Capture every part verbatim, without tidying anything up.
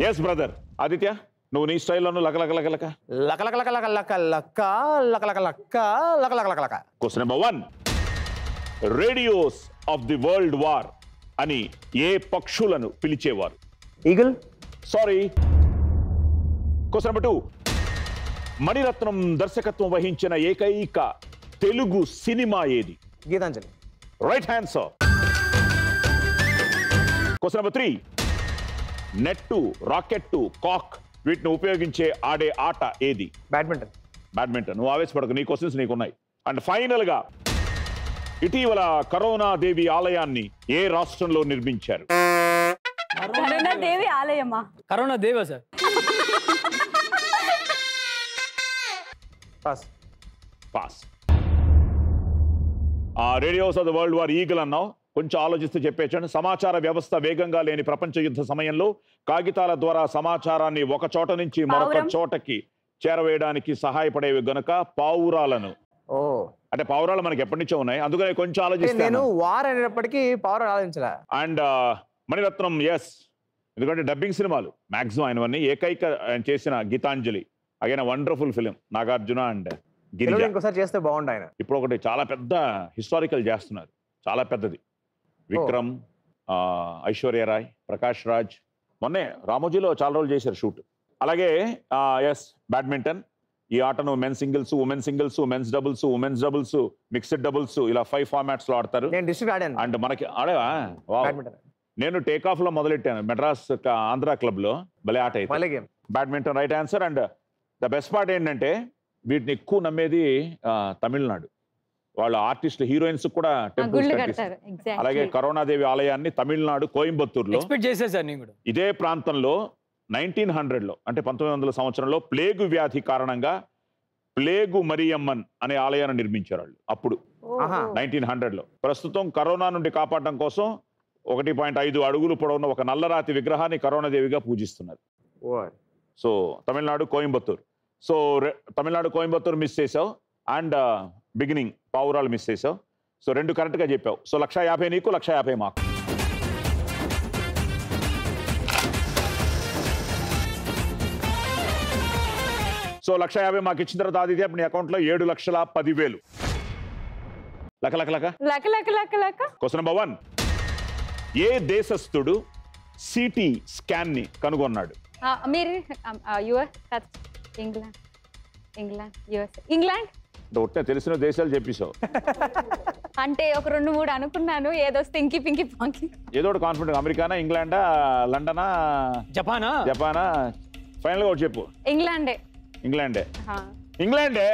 Yes brother Aditya, నువ్వు నీ స్టైల్లోను లక లక లక లక లక లక లక లక లక లక లక లక లక లక లక లక లక. Question number one, radios of the world war అని ఏ పక్షులను పిలిచేవారు? Eagle. Sorry. Question number two, Mani Ratnam దర్శకత్వం వహించిన ఏకైక తెలుగు సినిమా ఏది? Gitanjali. Right answer. Question number three, net, racket, cock వీటిని ఉపయోగించే ఆడే ఆట ఏది? బ్యాడ్మింటన్. బ్యాడ్మింటన్. నువ్వు ఆవేశపడకు, నీ క్వశ్చన్స్ నీకున్నాయి. అండ్ ఫైనల్ గా, ఇటీవల కరోనా దేవి ఆలయాన్ని ఏ రాష్ట్రంలో నిర్మించారు? కరోనా దేవి ఆలయమా? Corona Deva sir. Pass. Pass. ఆ radios of the world war eagle అన్నావు, కొంచెం ఆలోచిస్తూ చెప్పేచ్చండి. సమాచార వ్యవస్థ వేగంగా లేని ప్రపంచ యుద్ధ సమయంలో కాగితాల ద్వారా సమాచారాన్ని ఒక చోట నుంచి మరొక చోటకి చేరవేయడానికి సహాయపడేవి గనుక పావురాలను. ఓ అంటే పావురాలు మనకి ఎప్పటి నుంచో ఉన్నాయి, అందుకనే కొంచెం నేను ఆలోచిస్తాను. వార్ అనేటప్పటికీ పవర్ ఆలోచించలే. అండ్ మణిరత్నం, ఎస్, ఎందుకంటే డబ్బింగ్ సినిమాలు మాక్సిమం ఆయనవన్నీ. ఏకైక ఆయన చేసిన Gitanjali, again wonderful film, Nagarjuna and Girija. ఇంకోసారి చేస్తే బాగుండు ఆయన. ఇప్పుడు ఒకటి చాలా పెద్ద హిస్టారికల్ చేస్తున్నారు, చాలా పెద్దది. విక్రమ్, ఐశ్వర్య రాయ్, ప్రకాష్ రాజ్, మొన్నే రామోజీలో చాలా రోజులు చేశారు షూట్. అలాగే ఎస్, బ్యాడ్మింటన్. ఈ ఆటను men singles, women singles, men's doubles, women's doubles, mixed doubles, ఇలా ఫైవ్ ఫార్మాట్స్ లో ఆడతారు. నేను డిస్ట్రిక్ట్ ఆడాను. అండ్ మనకి ఆడేవా? బ్యాడ్మింటన్. నేను టేక్ ఆఫ్ లో మొదలెట్టాను మెడ్రాస్ ఆంధ్ర క్లబ్ లో. భలే ఆట అయితే మళ్ళీ game. Badminton. Right answer. And the best part ఏంటంటే వీటిని ఎక్కువ నమ్మేది తమిళనాడు. వాళ్ళ ఆర్టిస్టులు, హీరోయిన్స్ కూడా టెంపుల్స్ కట్టిస్తారు. అలాగే కరుణాదేవి ఆలయాన్ని తమిళనాడు కోయంబత్తూరులో ఎక్స్పెక్ట్ చేసే సార్ నేను కూడా. ఇదే ప్రాంతంలో నైన్టీన్ హండ్రెడ్ లో అంటే పంతొమ్మిది వందల సంవత్సరంలో ప్లేగు వ్యాధి కారణంగా ప్లేగు మరియమ్మన్ అనే ఆలయాన్ని నిర్మించారు వాళ్ళు అప్పుడు నైన్టీన్ హండ్రెడ్ లో. ప్రస్తుతం కరోనా నుండి కాపాడడం కోసం ఒకటి పాయింట్ ఐదు అడుగులు పొడవున్న ఒక నల్లరాతి విగ్రహాన్ని కరుణాదేవిగా పూజిస్తున్నారు. So Tamil Nadu Coimbatore. So Tamil Nadu Coimbatore miss చేసావు, అండ్ బిగినింగ్ పావురాలు మిస్ చేసావు. సో రెండు కరెక్ట్గా చెప్పావు. సో లక్ష యాభై నీకు, లక్ష యాభై మాకు. సో లక్ష యాభై మాకు ఇచ్చిన తర్వాత ఆదిత్య నీ అకౌంట్లో ఏడు లక్షల పదివేలు. లక లక లక లక లక లక లక. క్వశ్చన్ నెంబర్ వన్, ఏ దేశస్థుడు సిటీ స్కాన్ ని కనుగొన్నాడు? మీరు US, England, England, US, England. ఒట్టే తెలిసిన దేశాలు చెప్పేసావు. అంటే ఒక రెండు మూడు అనుకున్నాను, ఏదో పింకి పింకి పాంకి. ఏదో ఒకటి కాన్ఫిడెంట్. అమెరికానా, ఇంగ్లాండా, లండనా, జపానా? జపానా? ఫైనల్ గా ఒకటి చెప్పు. ఇంగ్లాండే. ఇంగ్లాండే. ఇంగ్లాండే.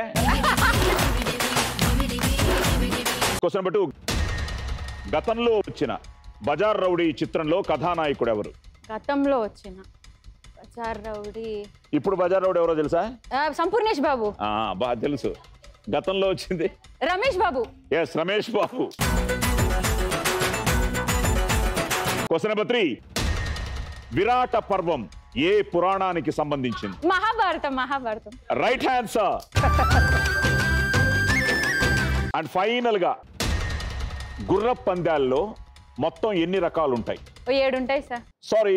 క్వశ్చన్ నెంబర్ టూ, గతంలో వచ్చిన బజార్ రౌడీ చిత్రంలో కథానాయకుడు ఎవరు? గతంలో వచ్చిన బజార్ రౌడీ, ఇప్పుడు బజార్ రౌడీ ఎవరో తెలుసా? సంపూర్ణేష్ బాబు. బాగా తెలుసు. గతంలో వచ్చింది Ramesh Babu. Yes, Ramesh Babu. Question number three, Virata Parvam ఏ పురాణానికి సంబంధించింది? Mahabharatam. Mahabharatam. Right answer. And final గా, గుర్ర పందాల్లో మొత్తం ఎన్ని రకాలు ఉంటాయి? ఏడు ఉంటాయి sir. Sorry.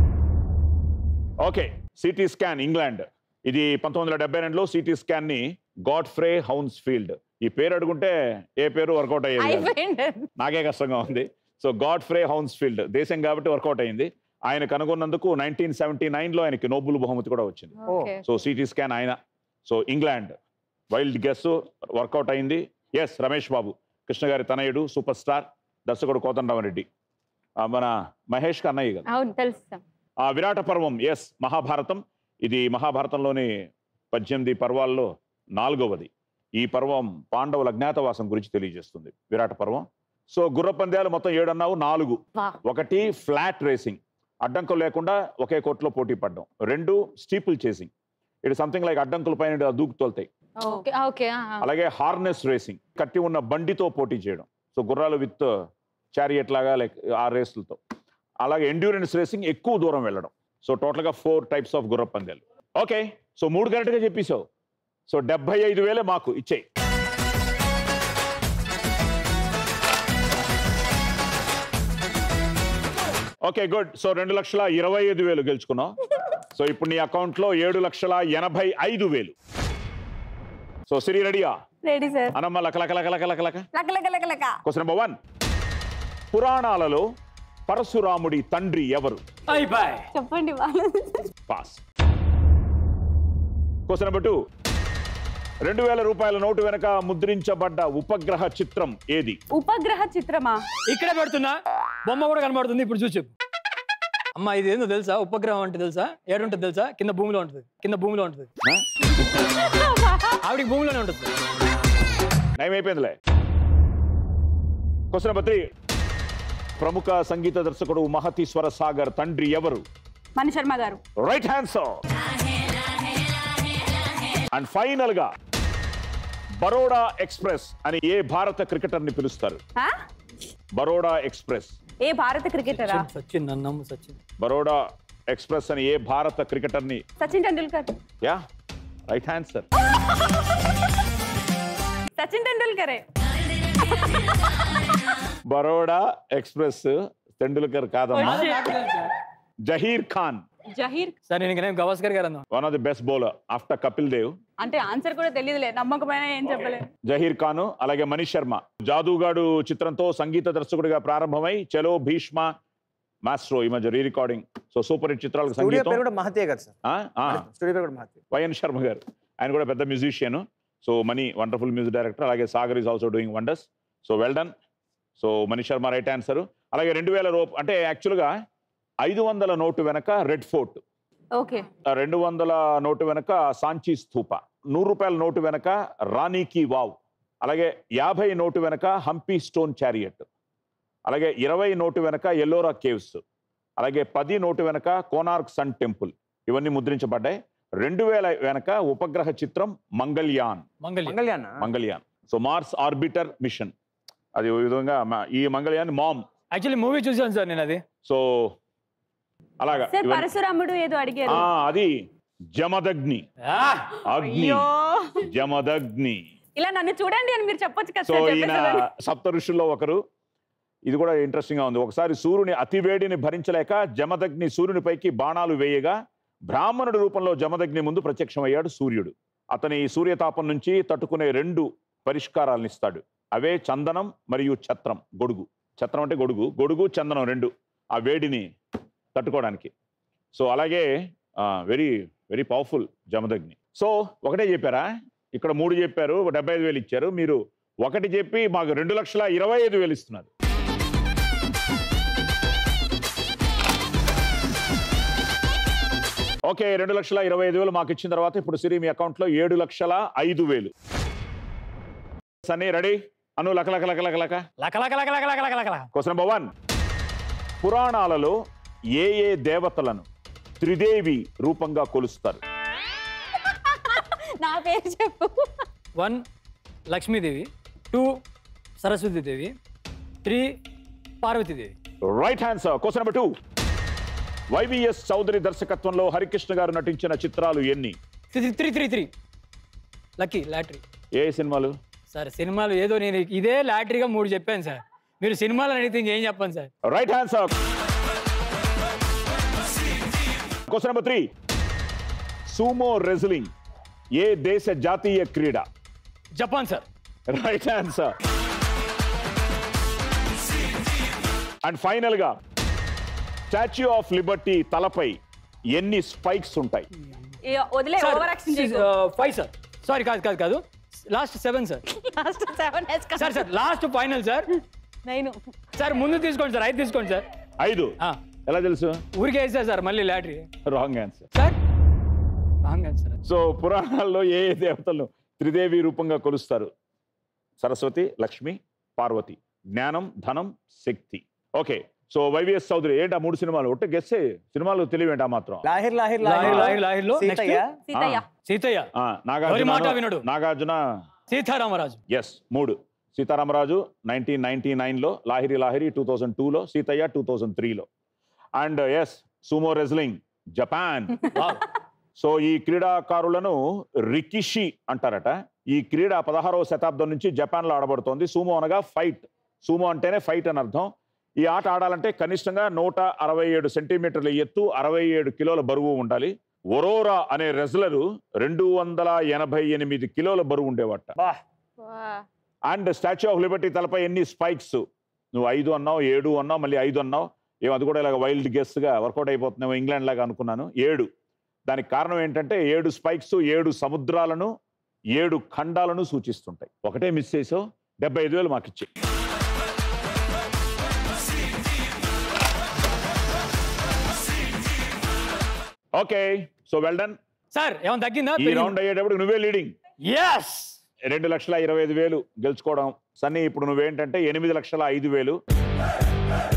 Okay, CT scan England. ఇది పంతొమ్మిది వందల డెబ్బై రెండులో సిటీ స్కాన్ ని గాడ్ఫ్రే హౌన్స్ఫీల్డ్, ఈ పేరు అడుగుంటే ఏ పేరు వర్కౌట్ అయ్యేది, నాకే కష్టంగా ఉంది. సో గాడ్ఫ్రే హౌన్స్ఫీల్డ్, దేశం కాబట్టి వర్కౌట్ అయింది. ఆయన కనుగొన్నందుకు నైన్టీన్ సెవెంటీ నైన్ లో ఆయనకి నోబెల్ బహుమతి కూడా వచ్చింది. సో సిటీ స్కాన్ ఆయన. So England wild guess work out అయింది. ఎస్, రమేష్ బాబు, కృష్ణ గారి తనయుడు, సూపర్ స్టార్ దర్శకుడు కోదండరామరెడ్డి, మన మహేష్ కన్నయ్య గారు. అవును, తెలుసు. ఆ విరాట పర్వం, ఎస్, మహాభారతం. ఇది మహాభారతంలోని పద్దెనిమిది పర్వాల్లో నాలుగవది. ఈ పర్వం పాండవుల అజ్ఞాతవాసం గురించి తెలియజేస్తుంది, విరాట పర్వం. సో గుర్ర పందాలు మొత్తం ఏడు అన్నావు, నాలుగు. ఒకటి ఫ్లాట్ రేసింగ్, అడ్డంకులు లేకుండా ఒకే కోర్టులో పోటీ పడ్డం. రెండు steeple chasing, it something like అడ్డంకుల పైన దూకు తోలుతాయి. అలాగే హార్నెస్ రేసింగ్, కట్టి ఉన్న బండితో పోటీ చేయడం. సో గుర్రాలు విత్ చారియట్ లాగా లైక్ ఆ రేసులతో. అలాగే ఎండ్యూరెన్స్ రేసింగ్, ఎక్కువ దూరం వెళ్ళడం. సో టోటల్గా ఫోర్ టైప్స్ ఆఫ్ గుర్ర పందాలు. ఓకే, సో మూడు కరెక్ట్గా చెప్పేసావు. సో డెబ్బై ఐదు వేలే మాకు ఇచ్చేయి. Okay, good. సో రెండు లక్షల ఇరవై ఐదు వేలు గెలుచుకున్నావు. సో ఇప్పుడు నీ అకౌంట్ లో ఏడు లక్షల ఎనభై ఐదు వేలు సో సిరి రెడీయా రెడీ సార్. అనమ్మ లక లక లక లక లక లక లక లక లక లక. క్వశ్చన్ నెంబర్ వన్ పురాణాలలో పరశురాముడి తండ్రి ఎవరు? అయిపోయి చెప్పండి వాళ్ళు. పాస్. క్వశ్చన్ నెంబర్ టూ రెండు వేల రూపాయల నోటు వెనక ముద్రించబడ్డ ఉపగ్రహ చిత్రం ఏది? ఉపగ్రహ చిత్రమా? ఇక్కడే పెడుతున్నా బొమ్మ కూడా కనబడుతుంది ఇప్పుడు చూసి చెప్పు. అమ్మా ఇది ఏందో తెలుసా? ఉపగ్రహం అంటే తెలుసా? ఏడుంటుంది తెలుసా? కింద భూమిలో ఉంటుంది, కింద భూమిలో ఉంటుంది. ఆవిడికి భూమిలోనే ఉంటుంది. నయమైపోయిందిలే. క్వశ్చన్ నెంబర్ త్రీ ప్రముఖ సంగీత దర్శకుడు మహతి స్వర సాగర్ తండ్రి ఎవరు? మణి శర్మ గారు. Right answer. అండ్ ఫైనల్ గా బరోడా ఎక్స్ప్రెస్ అని ఏ భారత క్రికెటర్ ని పిలుస్తారు? ఆ? బరోడా ఎక్స్ప్రెస్. ఏ భారత క్రికెటరా? సచిన్, సచిన్ నన్నమ్మ సచిన్. బరోడా ఎక్స్ప్రెస్ అని ఏ భారత క్రికెటర్ ని? Sachin Tendulkar. Yeah right answer. Sachin టెండూల్కరే. బరోడా ఎక్స్ప్రెస్ తెండూల్కర్ కాదమ్మా, జహీర్ ఖాన్. జహీర్. సార్ నేను ఇంకా గవాస్కర్ గారు అన్నా. One of the best bowler after Kapil Dev. అంటే ఆన్సర్ కూడా తెలియదులే, నమ్మకమైన ఏం చెప్పలేదు. జహీర్ ఖాన్ అలాగే మనీష్ శర్మ. జాదూగాడు చిత్రంతో సంగీత దర్శకుడిగా ప్రారంభమై చలో భీష్మ మాస్ట్రో ఈ మధ్య re recording. So super hit చిత్రాలకు స్టూడియో సంగీతం పేరు కూడా మహతే కదా సార్? ఆ, ఆ, స్టూడియో పేరు కూడా మహతే. వైఎన్ శర్మ గారు ఆయన కూడా పెద్ద musician. So Mani wonderful music director. అలాగే Sagar is also doing wonders. So well done. So Manish Sharma right answer. అలాగే రెండు వేల రూప అంటే యాక్చువల్గా ఐదు వందల నోటు వెనక రెడ్ ఫోర్ట్, ఓకే. రెండు వందల నోటు వెనక సాంచి స్థూప, నూరు రూపాయల నోటు వెనక రాణికి వావ్, అలాగే యాభై నోటు వెనక హంపీ స్టోన్ చారియట్, అలాగే ఇరవై నోటు వెనక ఎల్లోరా కేవ్స్, అలాగే పది నోటు వెనక కోనార్క్ సన్ టెంపుల్ ఇవన్నీ ముద్రించబడ్డాయి. రెండు వేల వెనక ఉపగ్రహ చిత్రం మంగళ్యాన్. మంగళ Mangalyaan. Mangalyaan so Mars orbiter mission. అది ఈ విధంగా మ- ఈ మంగళ్యాన్ మామ్. యాక్చువల్లీ మూవీ చూసాను సార్ నేను అది. సో అలాగా సార్ ఇవన్నీ- పరశురాముడు ఏదో అడిగారు. ఆ, అది జమదగ్ని. ఆ, అగ్ని. అయ్యో, జమదగ్ని. ఇలా నన్ను చూడండి అని మీరు చెప్పొచ్చు కదా సో సార్, ఈయన చెప్పేసారని. సప్త ఋషుల్లో ఒకరు. ఇది కూడా ఇంట్రెస్టింగ్ గా ఉంది. ఒకసారి సూర్యుని అతివేడిని భరించలేక జమదగ్ని సూర్యుని పైకి బాణాలు వేయగా బ్రాహ్మణుడి రూపంలో జమదగ్ని ముందు ప్రత్యక్షమయ్యాడు సూర్యుడు. అతని సూర్యతాపం నుంచి తట్టుకునే రెండు పరిష్కారాలను ఇస్తాడు. అవే చందనం మరియు ఛత్రం, గొడుగు. ఛత్రం అంటే గొడుగు, గొడుగు చందనం రెండు ఆ వేడిని తట్టుకోవడానికి. సో అలాగే very very powerful Jamadagni. So ఒకటే చెప్పారా? ఇక్కడ మూడు చెప్పారు, డెబ్బై ఐదు వేలు ఇచ్చారు. మీరు ఒకటి చెప్పి మాకు రెండు లక్షల ఇరవై ఐదు వేలు ఇస్తున్నారు. ఓకే, రెండు లక్షల ఇరవై ఐదు వేలు మాకు ఇచ్చిన తర్వాత ఇప్పుడు సిరి మీ అకౌంట్ లో ఏడు లక్షల ఐదు వేలు. సన్నీ రెడీ? అను లక లక లక లక లక. లక లక లక లక లక లక లక లక. క్వశ్చన్ నెంబర్ వన్ పురాణాలలో ఏ ఏ దేవతలను త్రిదేవి రూపంగా కొలుస్తారు? నా పేరు చెప్పు. One Lakshmidevi, two Saraswatidevi, three Parvatidevi. Right answer. Question number two YVS Chowdary దర్శకత్వంలో హరికృష్ణ గారు నటించిన చిత్రాలు ఎన్ని? Three three three three lucky lottery. ఏ సినిమాలు? సార్ సినిమాలు ఏదో నేను ఇదే లాటరీగా మూడు చెప్పాను సార్. మీరు సినిమాలు అడిగితే ఇంకేం చెప్పండి sir. Right answer. Question number three sumo wrestling ఏ దేశ జాతీయ క్రీడ? Japan sir. Right answer. And final గా స్టాచ్యూ ఆఫ్ లిబర్టీ తలపై ఎన్ని స్పైక్స్ ఉంటాయి? ఏ, వదిలే, ఓవర్ యాక్షన్ చేయకు. Five sir. సారీ కాదు కాదు కాదు last seven sir. Last seven sir sir last final sir. Nine. Sir ముందు తీసుకోండి సార్, ఐదు తీసుకోండి సార్. ఐదు ఆ, ఎలా తెలుసు? ఊరికే వేసా సార్ మళ్ళీ lottery. Wrong answer. Sir wrong answer. So పురాణాల్లో ఏ ఏ దేవతలను త్రిదేవి రూపంగా కొలుస్తారు? సరస్వతి, లక్ష్మి, పార్వతి. జ్ఞానం, ధనం, శక్తి. ఓకే, సో వైవిఎస్ చౌదరి ఏంటి ఆ మూడు సినిమాలు? ఒట్టే గెస్ సినిమాలు తెలివేంటా మాత్రం? లాహిర్ లాహిర్ లాహిర్ లాహిర్ లాహిర్లో సీతయ్య. సీతయ్య. సీతయ్య, ఆ, ఎవరి మాట నాగార్జున వినడు? నాగార్జున సీతారామరాజు. ఎస్ మూడు. సీతారామరాజు నైన్టీన్ నైన్టీ నైన్లో, లాహిరి లాహిరి టూ థౌజండ్ టూలో, సీతయ్య టూ థౌజండ్ త్రీలో. And yes sumo wrestling Japan. So ఈ క్రీడాకారులను రికిషి అంటారట. ఈ క్రీడ పదహారవ శతాబ్దం నుంచి జపాన్లో ఆడబడుతోంది. సూమో అనగా ఫైట్. సూమో అంటేనే ఫైట్ అని అర్థం. ఈ ఆట ఆడాలంటే కనిష్టంగా నూట అరవై ఏడు సెంటీమీటర్ల ఎత్తు, అరవై ఏడు కిలోల బరువు ఉండాలి. ఒరోరా అనే రెజ్లరు రెండు వందల ఎనభై ఎనిమిది కిలోల బరువు ఉండేవట. బా అండ్ స్టాచ్యూ ఆఫ్ లిబర్టీ తలపై ఎన్ని స్పైక్స్? నువ్వు ఐదు అన్నావు, ఏడు అన్నావు, మళ్ళీ ఐదు అన్నావు. ఏమో అది కూడా ఇలాగ వైల్డ్ గెస్ట్గా వర్కౌట్ అయిపోతున్నావు, ఇంగ్లాండ్ లాగా అనుకున్నాను. ఏడు. దానికి కారణం ఏంటంటే ఏడు స్పైక్స్ ఏడు సముద్రాలను ఏడు ఖండాలను సూచిస్తుంటాయి. ఒకటే మిస్ చేసావు, డెబ్బై ఐదు వేలు మాకు ఇచ్చే. Okay, so well done. Sir ఏమైనా తగ్గిందా? ఈ రౌండ్ అయ్యేటప్పుడు నువ్వే లీడింగ్. ఎస్. రెండు లక్షల ఇరవై ఐదు వేలు గెలుచుకోవడం. సన్నీ ఇప్పుడు నువ్వేంటంటే ఎనిమిది లక్షల ఐదు వేలు